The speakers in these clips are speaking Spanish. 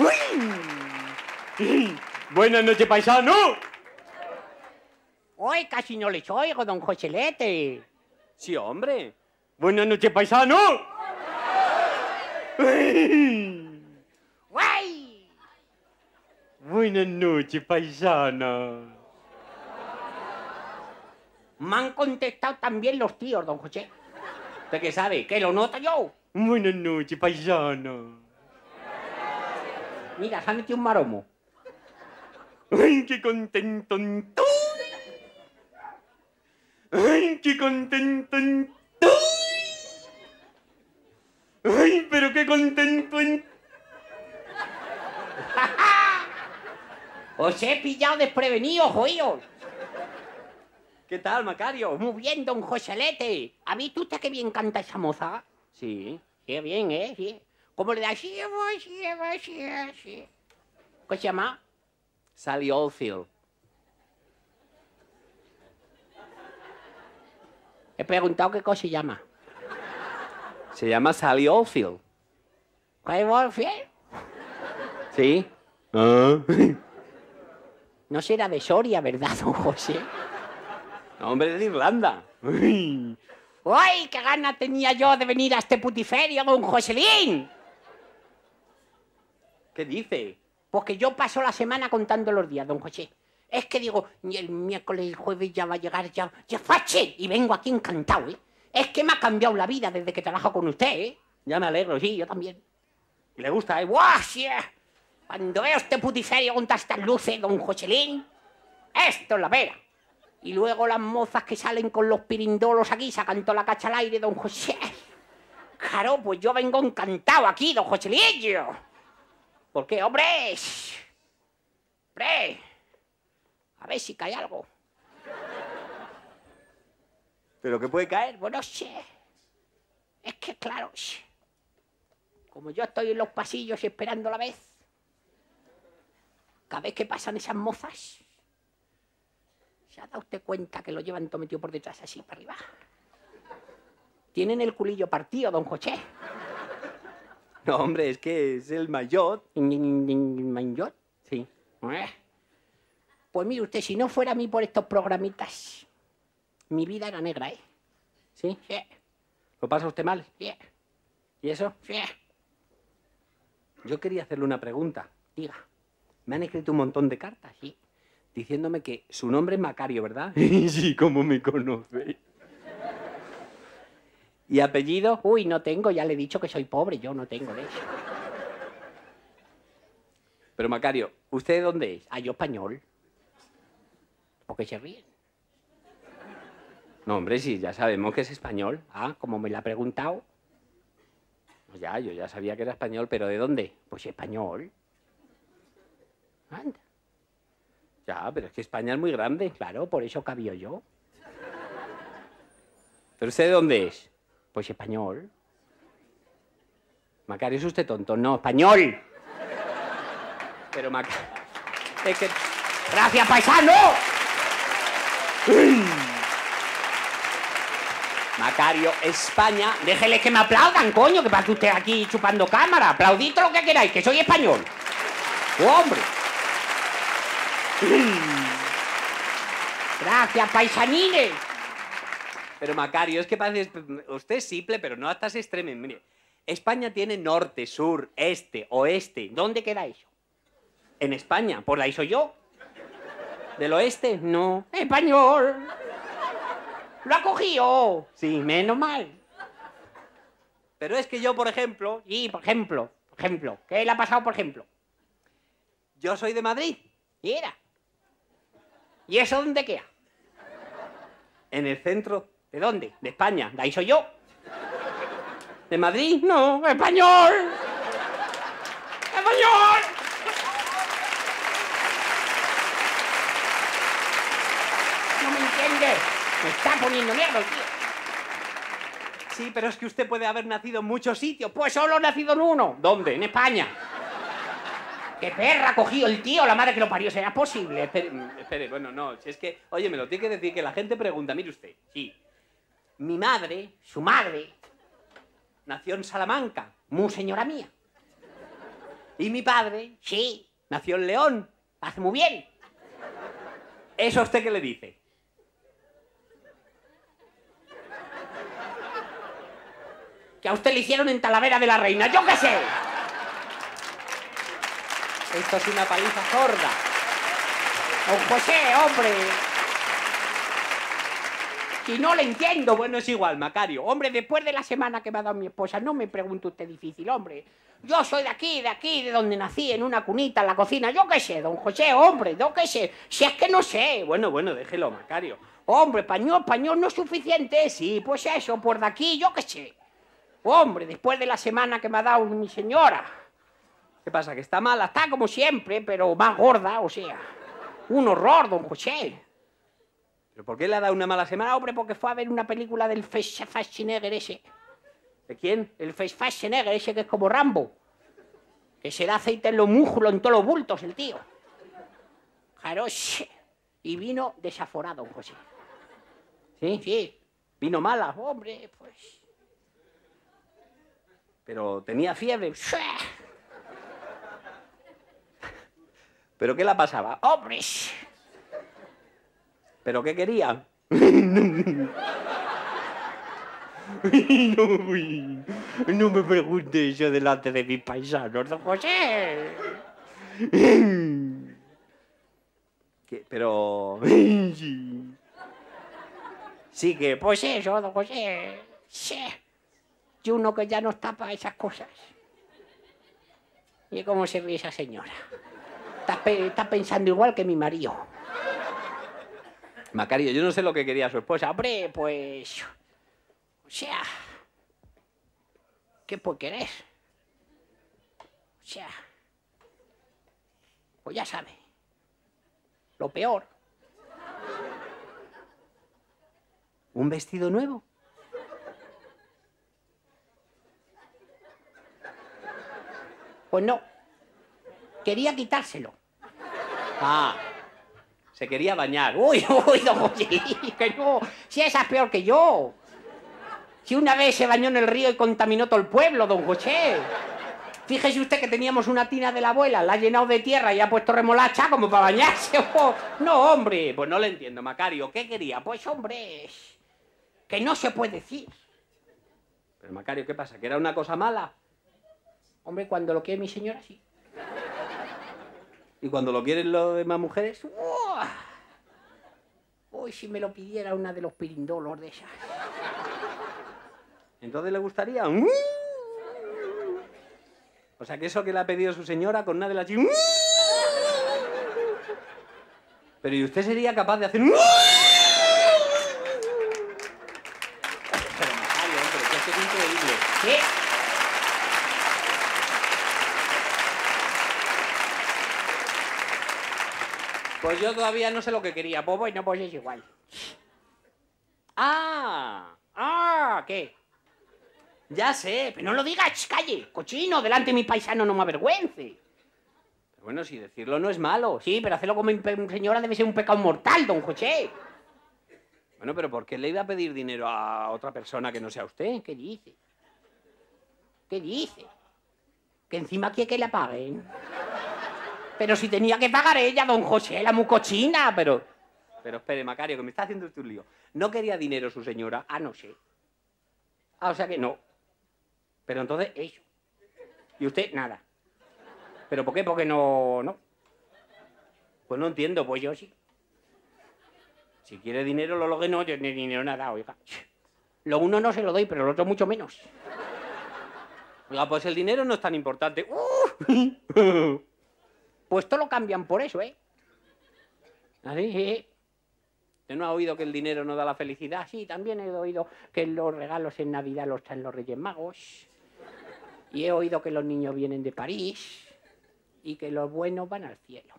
¡Uy! Buenas noches, paisano. Hoy casi no les oigo, don Joselete. Sí, hombre. Buenas noches, paisano. ¡Uy! ¡Guay! Buenas noches, paisana. Me han contestado también los tíos, don José. ¿Usted qué sabe? ¿Que lo noto yo? Buenas noches, paisana. Mira, se ha metido un maromo. ¡Ay, qué contento! ¡Ay, qué contento! ¡Ay, pero qué contento! Os he pillado desprevenidos, joíos. ¿Qué tal, Macario? Muy bien, don Joselete. ¿Ha visto usted qué bien canta esa moza? Sí. Qué bien, ¿eh? Sí. ¿Cómo le da? Sí. ¿Cómo se llama? Sally Oldfield. He preguntado qué cosa se llama. Se llama Sally Oldfield. ¿Qué Oldfield? Sí. Ah. No será de Soria, ¿verdad, don José? No, hombre, es de Irlanda. ¡Uy! ¡Uy! ¡Qué gana tenía yo de venir a este putiferio, don Joselín! ¿Qué dice? Porque yo paso la semana contando los días, don José. Es que digo, ni el miércoles y el jueves ya va a llegar, ya fache, y vengo aquí encantado, ¿eh? Es que me ha cambiado la vida desde que trabajo con usted, ¿eh? Ya me alegro, sí, yo también. Y le gusta, ¿eh? ¡Buah, sí! Cuando veo este putiferio con todas estas luces, don Joselín, esto es la vera. Y luego las mozas que salen con los pirindolos aquí, sacando la cacha al aire, don José. Claro, pues yo vengo encantado aquí, don Joselillo. ¿Por qué, hombre? ¡Hombre! A ver si cae algo. ¿Pero qué puede caer? Bueno, no sé. Es que, claro, como yo estoy en los pasillos esperando la vez, cada vez que pasan esas mozas, ¿se ha dado usted cuenta que lo llevan todo metido por detrás así para arriba? Tienen el culillo partido, don José. No, hombre, es que es el maillot. ¿Maillot? Sí. Pues mire usted, si no fuera a mí por estos programitas, mi vida era negra, ¿eh? ¿Sí? Sí. ¿Lo pasa usted mal? Sí. ¿Y eso? Sí. Yo quería hacerle una pregunta. Diga. Me han escrito un montón de cartas, Sí. diciéndome que su nombre es Macario, ¿verdad? Sí, ¿cómo me conoce? ¿Y apellido? Uy, no tengo, ya le he dicho que soy pobre, yo no tengo de eso. Pero Macario, ¿usted de dónde es? Ah, yo español. ¿Por qué se ríen? No, hombre, sí, ya sabemos que es español. Ah, como me la ha preguntado. Pues ya, yo ya sabía que era español, pero ¿de dónde? Pues español. Anda. Ya, pero es que España es muy grande. Claro, por eso cabía yo. ¿Pero usted de dónde es? Pues español. Macario, ¿es usted tonto? No, español. Pero Macario... Es que... ¡Gracias, paisano! Macario, España... Déjele que me aplaudan, coño, que pasa usted aquí chupando cámara. Aplaudid todo lo que queráis, que soy español. ¡Hombre! Gracias, paisanines. Pero Macario, es que parece... Usted es simple, pero no hasta ese extremo. Mire, España tiene norte, sur, este, oeste. ¿Dónde queda eso? En España, por ahí soy yo. ¿Del oeste? No. ¡Español! ¡Lo ha cogido! Sí. Menos mal. Pero es que yo, por ejemplo... Y, por ejemplo. ¿Qué le ha pasado, por ejemplo? Yo soy de Madrid. ¿Y era? ¿Y eso dónde queda? En el centro. ¿De dónde? De España. De ahí soy yo. ¿De Madrid? No, español. ¡Español! No me entiende. Me está poniendo negro, tío. Sí, pero es que usted puede haber nacido en muchos sitios. Pues solo he nacido en uno. ¿Dónde? En España. ¡Qué perra ha cogido el tío! La madre que lo parió. ¿Será posible? Espere, bueno, no. Si es que, oye, me lo tiene que decir, que la gente pregunta. Mire usted. Sí. Mi madre, Su madre. nació en Salamanca. Mu señora mía. Y mi padre Sí, nació en León. hace muy bien. ¿Eso a usted qué le dice? Que a usted le hicieron en Talavera de la Reina, yo qué sé. Esto es una paliza sorda. Don José, hombre. Si no le entiendo. Bueno, es igual, Macario. Hombre, después de la semana que me ha dado mi esposa, no me pregunte usted difícil, hombre. Yo soy de aquí, de donde nací, en una cunita, en la cocina. Yo qué sé, don José, hombre, yo qué sé. Si es que no sé. Bueno, déjelo, Macario. Hombre, español no es suficiente. Sí, pues eso, por de aquí, yo qué sé. Hombre, después de la semana que me ha dado mi señora. ¿Qué pasa, que está mala? Está como siempre, pero más gorda, o sea. Un horror, don José. ¿Pero por qué le ha dado una mala semana? Hombre, porque fue a ver una película del Schwarzenegger ese. ¿De quién? El Schwarzenegger ese que es como Rambo. Que se da aceite en los músculos, en todos los bultos, el tío. Claro, y vino desaforado, don José. ¿Sí? Sí. ¿Vino mala? Hombre, pues... ¿Pero tenía fiebre? ¿Pero qué la pasaba? Hombre, ¿Pero qué quería? No me pregunte eso delante de mis paisanos, don José. Pero... Sí que... Pues eso, don José. Sí. Y uno que ya no está para esas cosas. ¿Y cómo se ríe esa señora? Está pensando igual que mi marido. Macario, yo no sé lo que quería su esposa. Hombre, pues... O sea... ¿Qué puede querer? O sea... Pues ya sabe. Lo peor. ¿Un vestido nuevo? Pues no. Quería quitárselo. Ah, se quería bañar. Uy, don José, que no. Si esa es peor que yo. Si una vez se bañó en el río y contaminó todo el pueblo, don José. Fíjese usted que teníamos una tina de la abuela, la ha llenado de tierra y ha puesto remolacha como para bañarse. Oh, no, hombre. Pues no le entiendo, Macario. ¿Qué quería? Pues, hombre, que no se puede decir. Pero, Macario, ¿qué pasa? ¿Que era una cosa mala? Hombre, cuando lo quiere mi señora, sí. ¿Y cuando lo quieren los demás mujeres? Uy, si me lo pidiera una de los pirindolos de esas. ¿Entonces le gustaría? O sea, que eso que le ha pedido su señora con una de las... Pero ¿y usted sería capaz de hacer... Pero, Macario, hombre, que esto es increíble. ¿Qué? Pues yo todavía no sé lo que quería. Pues bueno, pues es igual. ¿Qué? Ya sé, Pero no lo digas, calle, cochino, delante de mi paisano no me avergüence. pero bueno, si decirlo no es malo. Sí, pero hacerlo como mi señora debe ser un pecado mortal, don José. Bueno, pero ¿por qué le iba a pedir dinero a otra persona que no sea usted? ¿Qué dice? ¿Qué dice? Que encima quiere que la paguen. Pero si tenía que pagar ella, don José, la mucochina, Pero espere, Macario, que me está haciendo usted un lío. ¿No quería dinero su señora? Ah, no sé. O sea que no. Pero entonces, Eso. ¿y usted? Nada. ¿Pero por qué? Porque no. Pues no entiendo, Pues yo sí. si quiere dinero, lo que no, yo ni dinero nada, oiga. Lo uno no se lo doy, pero lo otro mucho menos. Oiga, pues el dinero no es tan importante. Pues todo lo cambian por eso, ¿eh? ¿Así? ¿Usted no ha oído que el dinero no da la felicidad? Sí, también he oído que los regalos en Navidad los traen los Reyes Magos. Y he oído que los niños vienen de París. Y que los buenos van al cielo.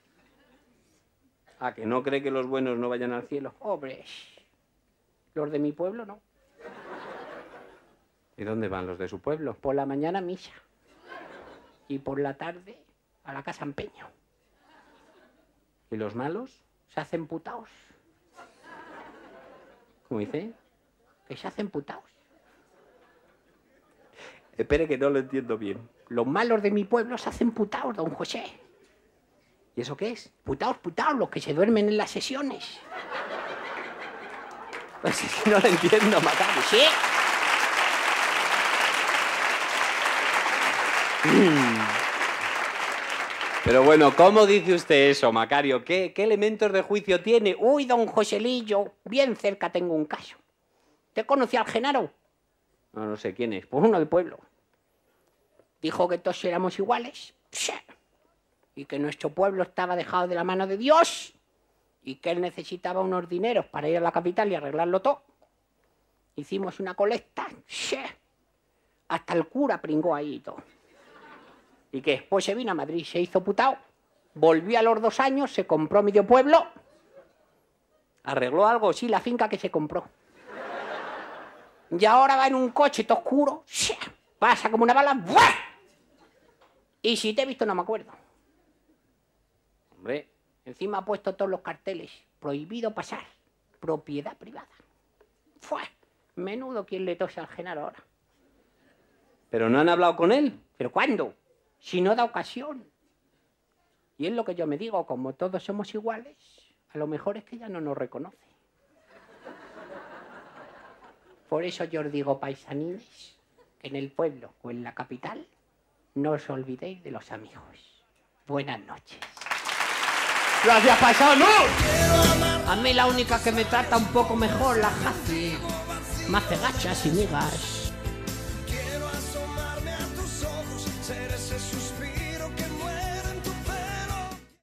¿A que no cree que los buenos no vayan al cielo? Hombre, los de mi pueblo no. ¿Y dónde van los de su pueblo? Por la mañana misa. Y por la tarde a la casa empeño. ¿Y los malos? Se hacen putaos. ¿Cómo dice? Que se hacen putaos. Espere que no lo entiendo bien. Los malos de mi pueblo se hacen putaos, don José. ¿Y eso qué es? Putaos, los que se duermen en las sesiones. Pues es que no lo entiendo, Macario. Sí. Pero bueno, ¿cómo dice usted eso, Macario? ¿Qué elementos de juicio tiene? Uy, don Joselillo, bien cerca tengo un caso. ¿Te conocí al Genaro? No sé quién es. Pues uno del pueblo. Dijo que todos éramos iguales. Y que nuestro pueblo estaba dejado de la mano de Dios. Y que él necesitaba unos dineros para ir a la capital y arreglarlo todo. Hicimos una colecta. Hasta el cura pringó ahí y todo. ¿Y qué? Pues se vino a Madrid, se hizo putao. Volvió a los 2 años, se compró medio pueblo. ¿Arregló algo? Sí, la finca que se compró. Y ahora va en un coche todo oscuro. Pasa como una bala. ¡Buah! Y si te he visto no me acuerdo. Hombre, encima ha puesto todos los carteles. Prohibido pasar. Propiedad privada. ¡Fua! Menudo quien le tose al Genaro ahora. ¿pero no han hablado con él? ¿Pero cuándo? Si no da ocasión. Y es lo que yo me digo, como todos somos iguales, a lo mejor es que ya no nos reconoce. Por eso yo os digo, paisanines, que en el pueblo o en la capital no os olvidéis de los amigos. Buenas noches. ¡Gracias, paisano! A mí la única que me trata un poco mejor, la Jaci. Me hace gachas y migas.